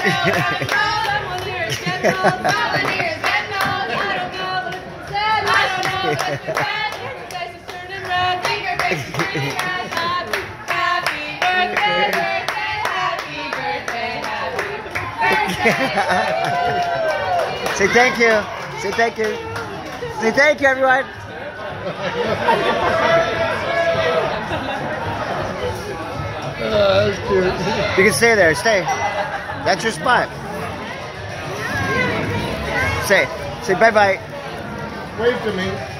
Say thank you. Say thank you. Say thank you, everyone. That's cute. You can stay there. Stay. That's your spot. Say bye-bye. Wave to me.